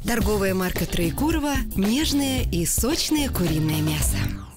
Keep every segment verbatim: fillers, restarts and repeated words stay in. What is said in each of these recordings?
Торговая марка Троекурово – нежное и сочное куриное мясо.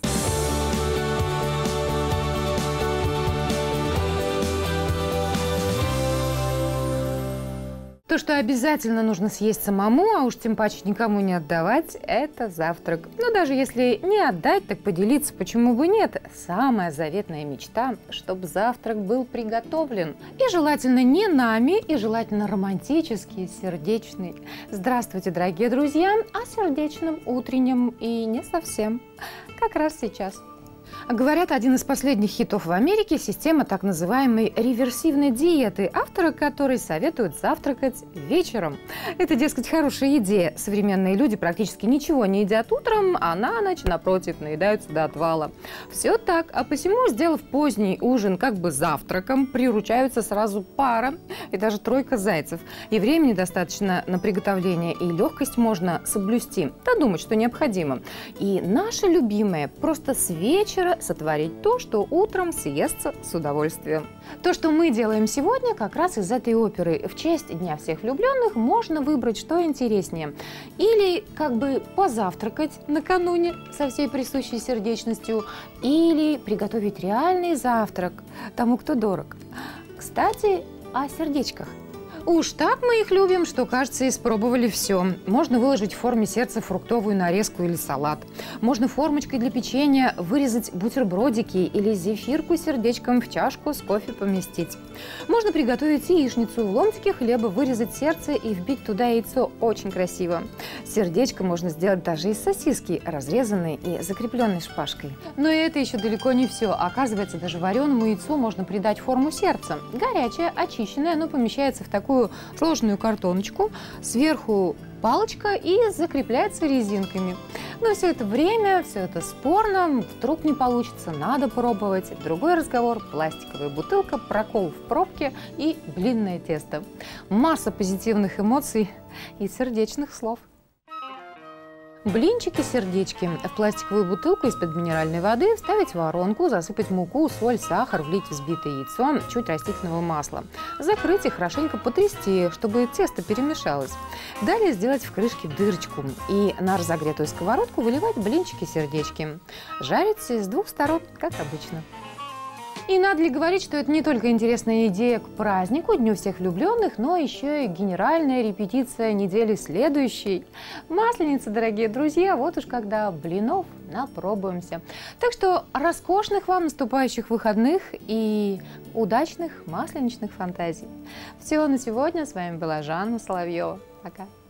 То, что обязательно нужно съесть самому, а уж тем паче никому не отдавать, это завтрак. Но даже если не отдать, так поделиться, почему бы нет. Самая заветная мечта, чтобы завтрак был приготовлен. И желательно не нами, и желательно романтический, сердечный. Здравствуйте, дорогие друзья, о сердечном, утреннем и не совсем. Как раз сейчас. Говорят, один из последних хитов в Америке – система так называемой реверсивной диеты, автора которой советуют завтракать вечером. Это, дескать, хорошая идея. Современные люди практически ничего не едят утром, а на ночь, напротив, наедаются до отвала. Все так, а посему, сделав поздний ужин как бы завтраком, приручаются сразу пара и даже тройка зайцев. И времени достаточно на приготовление, и легкость можно соблюсти, додумать, что необходимо. И наше любимое – просто с вечера сотворить то, что утром съестся с удовольствием. То, что мы делаем сегодня, как раз из этой оперы. В честь Дня всех влюбленных можно выбрать, что интереснее. Или как бы позавтракать накануне со всей присущей сердечностью, или приготовить реальный завтрак тому, кто дорог. Кстати, о сердечках. Уж так мы их любим, что, кажется, испробовали все. Можно выложить в форме сердца фруктовую нарезку или салат. Можно формочкой для печенья вырезать бутербродики или зефирку с сердечком в чашку с кофе поместить. Можно приготовить яичницу, в ломтике хлеба вырезать сердце и вбить туда яйцо. Очень красиво. Сердечко можно сделать даже из сосиски, разрезанной и закрепленной шпажкой. Но и это еще далеко не все. Оказывается, даже вареному яйцу можно придать форму сердца. Горячее, очищенное, оно помещается в такую сложную картоночку, сверху палочка и закрепляется резинками. Но все это время, все это спорно, вдруг не получится, надо пробовать. Другой разговор – пластиковая бутылка, прокол в пробке и блинное тесто. Масса позитивных эмоций и сердечных слов. Блинчики-сердечки. В пластиковую бутылку из-под минеральной воды вставить воронку, засыпать муку, соль, сахар, влить взбитое яйцо, чуть растительного масла. Закрыть и хорошенько потрясти, чтобы тесто перемешалось. Далее сделать в крышке дырочку и на разогретую сковородку выливать блинчики-сердечки. Жарить с двух сторон, как обычно. И надо ли говорить, что это не только интересная идея к празднику, Дню всех влюбленных, но еще и генеральная репетиция недели следующей. Масленица, дорогие друзья, вот уж когда блинов напробуемся. Так что роскошных вам наступающих выходных и удачных масленичных фантазий. Все на сегодня. С вами была Жанна Соловьева. Пока.